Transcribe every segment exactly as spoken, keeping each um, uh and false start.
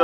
Yeah,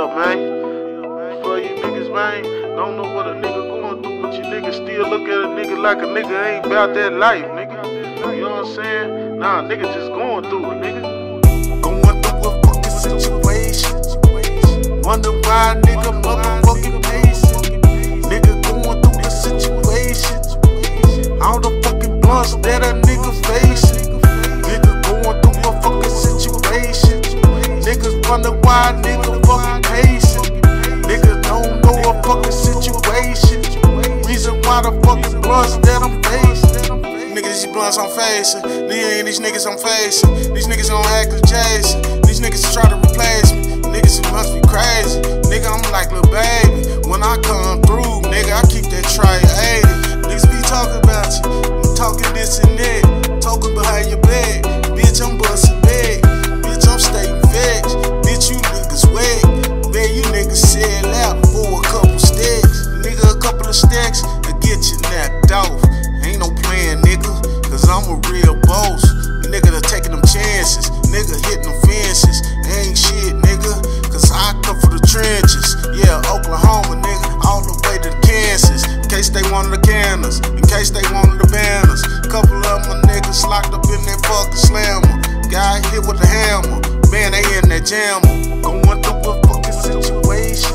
man. For you niggas, man, don't know what a nigga going through, but you niggas still look at a nigga like a nigga ain't about that life, nigga. You know what I'm saying? Nah, nigga just going through it, nigga. Going through a fucking situation. Wonder why a nigga motherfucking patient. Nigga going through a situation. All the fucking blunts that a nigga facing. Nigga going through a fucking situation. Niggas wonder why a nigga fucking patient. Niggas don't know a fucking situation. Reason why the fucking blunts that I'm facing. Niggas, these blunts I'm facing. These ain't these niggas I'm facing. These niggas don't act like Jason. These niggas try to replace me. Niggas, it must be crazy. Nigga, I'm like lil' baby. When I come through, nigga, I keep that tray eighty. Niggas be talking about you, talking this and that, talking behind your back. Bitch, I'm bustin' back. Bitch, I'm stating facts. Bitch, you niggas wet. Man, you niggas sell out for a couple stacks. Nigga, a couple of stacks to get you knocked off. Ain't no playing, nigga, cause I'm a real boss. Nigga, that taking them chances. Nigga, hitting them fences. Ain't shit, nigga, cause I come for the trenches. Yeah, Oklahoma, nigga, all the way to Kansas. In case they wanted the cannons, in case they wanted the banners. Couple of my niggas locked up in that fucking slammer. Guy hit with the hammer, man, they in that jammer. Going through a fucking situation.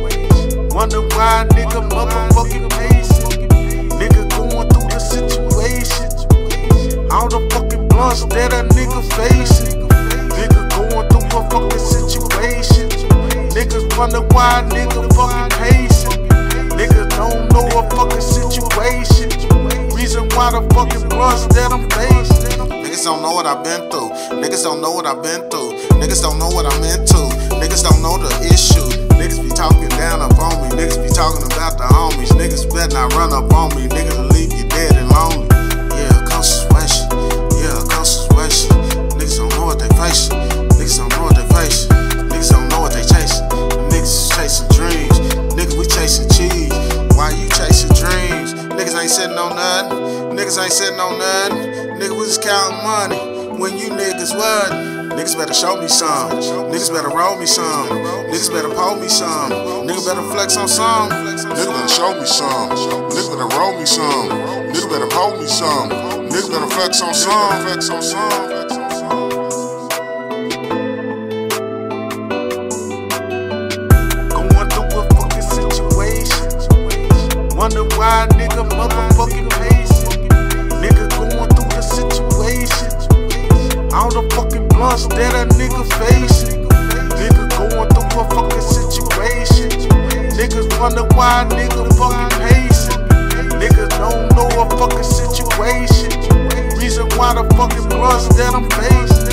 Wonder why a nigga motherfucking patient. Nigga going through the situation. All the fucking blunts that a nigga facing. Nigga going through a fucking situation. Niggas wonder why a nigga fucking patient. Niggas don't know a fucking situation. Reason why the fucking blunts that I'm facing. Niggas don't know what I've been through. Niggas don't know what I've been through. Niggas don't know what I'm into. Niggas don't know the issue. Niggas be talking down up on me. Niggas be talking about the homies. Niggas better not run up on me. Niggas will leave you dead and lonely. Yeah, concentration. Yeah, concentration. Niggas don't know what they facing. Niggas don't know what they facing. Niggas don't know what they chasing. Niggas is chasing dreams. Niggas, we chasing cheese. Why you chasing dreams? Niggas ain't sitting on nothing. Niggas ain't sitting on nothing. Niggas, we just counting money. When you niggas what? Niggas better show me some. Niggas better roll me some. Niggas better pull me some. Niggas better flex on some. Niggas better show me some. Niggas better roll me some. Niggas better pull me some. Niggas better flex on some. Flex on some. Going through a fucking situation. Wonder why a nigga motherfucking patient. Nigga going through the situation. All the fucking blunts that a nigga facing. Nigga going through a fucking situation. Niggas wonder why a nigga fucking patient. Niggas don't know a fucking situation. Reason why the fucking blunts that I'm facing.